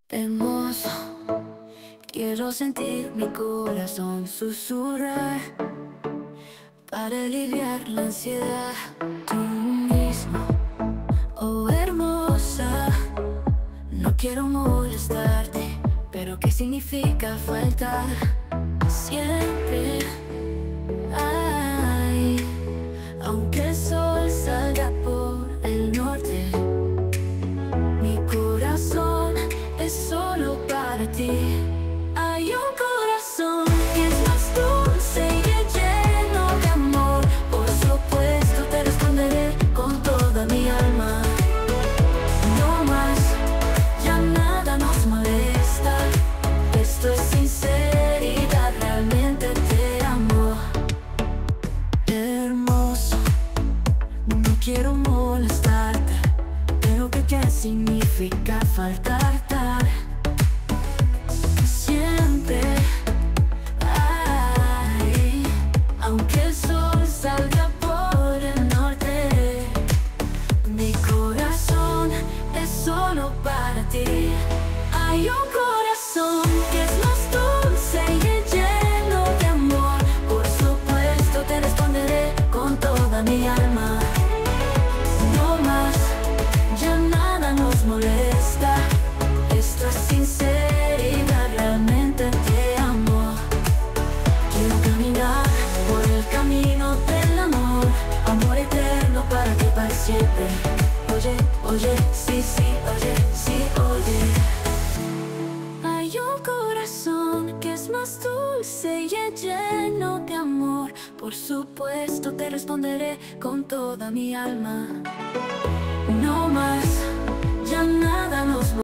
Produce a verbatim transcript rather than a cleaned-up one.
Hermoso, quiero sentir mi corazón susurrar para aliviar la ansiedad. Tú mismo, oh hermosa, no quiero molestarte, pero ¿qué significa faltar? Siempre, ay, aunque el sol salga por el norte, mi corazón es solo para ti. Hay un corazón que es más dulce y lleno de amor. Por supuesto te responderé con toda mi alma. No más, ya nada nos molesta. Esto es sinceridad, realmente te amo. Hermoso, no quiero molestarte, pero ¿qué, qué significa faltar? Siempre, ay, aunque el sol salga por el norte, mi corazón es solo para ti. Hay un corazón que es más dulce y lleno de amor. Por supuesto te responderé con toda mi alma. No más, ya nada nos molesta. Esto es sinceridad, realmente te amo. Quiero caminar por el camino del amor, amor eterno para ti, para siempre. Oye, oye, sí, sí, oye, sí, oye. Hay un corazón que es más dulce y lleno de amor. Por supuesto te responderé con toda mi alma. No más, ya nada nos